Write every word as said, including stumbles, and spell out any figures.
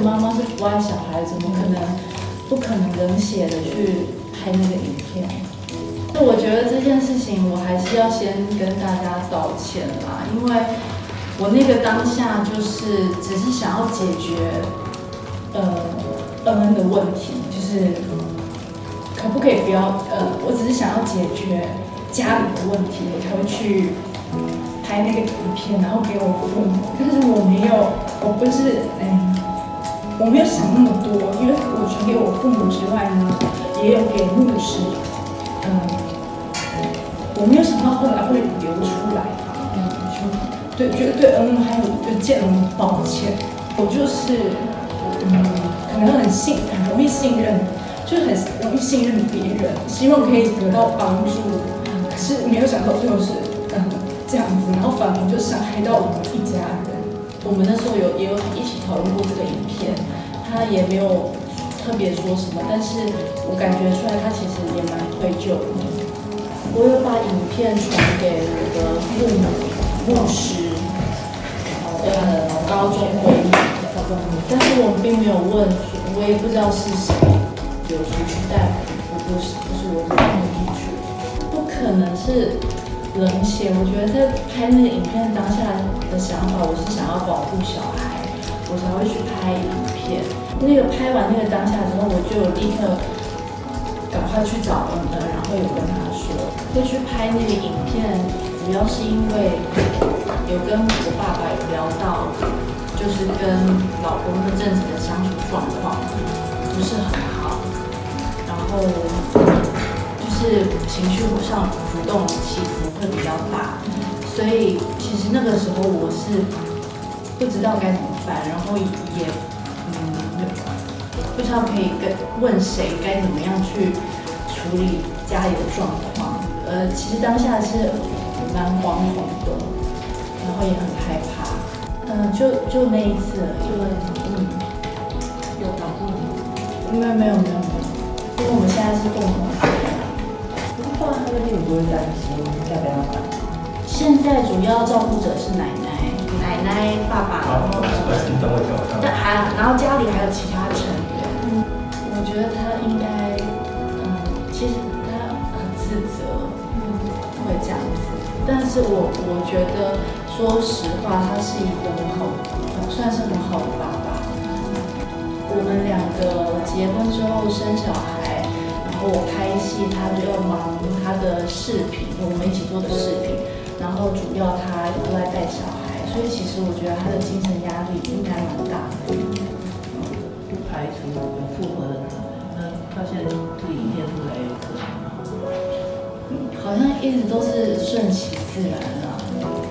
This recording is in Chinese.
妈妈是不爱小孩，怎么可能不可能冷血的去拍那个影片？那我觉得这件事情我还是要先跟大家道歉啦，因为我那个当下就是只是想要解决呃恩恩的问题，就是可不可以不要呃，我只是想要解决家里的问题，我才会去拍那个影片，然后给我父母。但是我没有，我不是嗯，我没有想那么多，因为我除给我父母之外呢，也有给牧师，嗯。我没有想到后来会流出来，嗯，对，觉得对恩恩还有对建龙抱歉。我就是，嗯，可能很信，很容易信任，就是很容易信任别人，希望可以得到帮助，可是没有想到最后是，嗯，这样子，然后反而就伤害到我们一家人。我们那时候有也有一起讨论过这个影片，他也没有特别说什么，但是我感觉出来他其实也蛮愧疚的。我有把影片传给我的父母、牧师、呃高中闺蜜，但是我并没有问，我也不知道是谁流出去，但我不是不是我是放出去，不可能是冷血。我觉得在拍那个影片当下的想法，我是想要保护小孩，我才会去拍影片。那个拍完那个当下之后，我就有立刻赶快去找恩恩，然后有跟他说，会去拍那个影片，主要是因为有跟我爸爸有聊到，就是跟老公那阵子的相处状况不是很好，然后就是情绪上浮动起伏会比较大，所以其实那个时候我是不知道该怎么办，然后也嗯。不知道可以跟问谁该怎么样去处理家里的状况，呃，其实当下是蛮惶恐的，然后也很害怕，嗯、呃，就就那一次，就嗯， 有保护你？ 没有没有没有没有，因为我们现在是共同的。 不过他那边你不会担心要不要办？ 现在主要照顾者是奶奶、奶奶、爸爸，然后你等我一下， 但还然后家里还有其他成员。嗯，我觉得他应该，嗯，其实他很自责，嗯，会这样子。但是我我觉得，说实话，他是一个很好，算是很好的爸爸。我们两个结婚之后生小孩，然后我拍戏，他就要忙他的视频，我们一起做的视频，然后主要他都在带小孩，所以其实我觉得他的精神压力应该蛮大的。 不排除有复合的可能。那他现在这个影片出来有可能吗？ 好像一直都是顺其自然啊。